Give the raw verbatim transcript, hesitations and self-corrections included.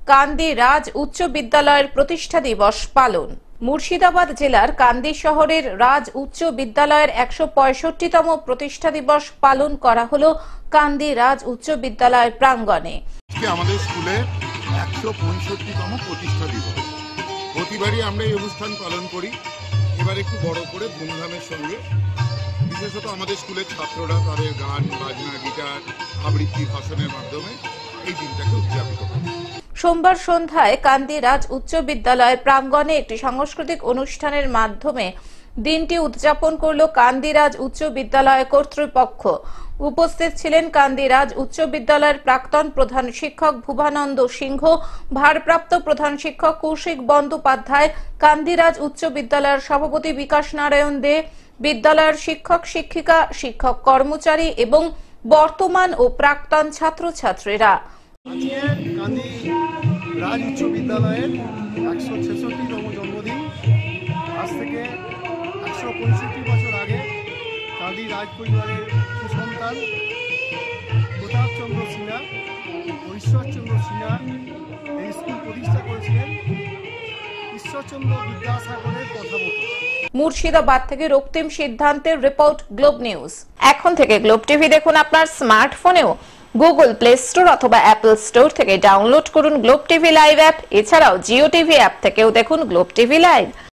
কান্দি রাজ উচ্চ বিদ্যালয়ের প্রতিষ্ঠা দিবস পালন। মুর্শিদাবাদ জেলার কান্দি শহরের রাজ উচ্চ বিদ্যালয়ের একশো পঁয়ষট্টিতম প্রতিষ্ঠা দিবস পালন করা হলো কান্দি রাজ উচ্চ বিদ্যালয়ের প্রাঙ্গণে। আমাদের স্কুলে একশো পঁয়ষট্টিতম প্রতিষ্ঠা দিবস, প্রতিবারই আমরা এই অনুষ্ঠান পালন করি। এবার একটু বড় করে ধুমধামের সঙ্গে, বিশেষত আমাদের স্কুলের ছাত্ররা তাদের গান বাজনা গিটার আবৃত্তি ভাষণের মাধ্যমে এই দিনটাকে উদযাপিত করে। সোমবার সন্ধ্যায় কান্দি রাজ উচ্চ বিদ্যালয় প্রাঙ্গণে একটি সাংস্কৃতিক অনুষ্ঠানের মাধ্যমে দিনটি উদযাপন করল কান্দি রাজ উচ্চ বিদ্যালয় কর্তৃপক্ষ। উপস্থিত ছিলেন কান্দি রাজ উচ্চ বিদ্যালয়ের প্রাক্তন প্রধান শিক্ষক ভুবানন্দ সিংহ, ভারপ্রাপ্ত প্রধান শিক্ষক কৌশিক বন্দ্যোপাধ্যায়, কান্দি রাজ উচ্চ বিদ্যালয়ের সভাপতি বিকাশ নারায়ণ দে, বিদ্যালয়ের শিক্ষক শিক্ষিকা, শিক্ষক কর্মচারী এবং বর্তমান ও প্রাক্তন ছাত্রছাত্রীরা। আজকে কান্দি রাজ উচ্চ বিদ্যালয়ের একশো ছেষট্টিতম জন্মদিন। আজ থেকে একশো পঁয়ষট্টি বছর আগে কান্দি রাজ পরিবারের সুসন্তান প্রতাপচন্দ্র সিনহা ও ঈশ্বরচন্দ্র সিনহা এই স্কুল প্রতিষ্ঠা করেছিলেন ঈশ্বরচন্দ্র বিদ্যাসাগরের কথা মতো। মুর্শিদাবাদ থেকে রক্তিম সিদ্ধান্তের রিপোর্ট, গ্লোব নিউজ। এখন থেকে গ্লোব টিভি দেখুন আপনার স্মার্টফোনেও। গুগল প্লে স্টোর অথবা অ্যাপল স্টোর থেকে ডাউনলোড করুন গ্লোব টিভি লাইভ অ্যাপ। এছাড়াও জিও টিভি অ্যাপ থেকেও দেখুন গ্লোব টিভি লাইভ।